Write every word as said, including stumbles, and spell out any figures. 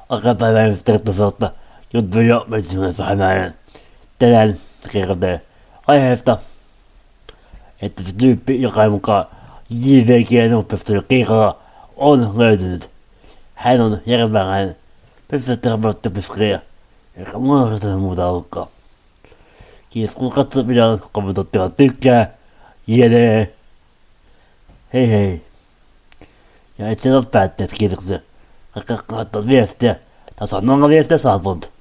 Akapäivän yhteyttäsolta juttuja metsässä hämään. Tänään kertoo aiheesta, että se tyyppi, joka ei mukaan J V G-opistolla kirjalla on löytynyt. Hän on järvenläinen pystyterapeutiopiskelija, eikä mulla muuta alkaa. Kiitos kun katsot videon, kommentoittava tykkää, jne. Hei hei. Ja et sen ole päätteet, kiitoksia. Kaikki kannattaa viestiä. Tässä on nolla viestiä saapunut.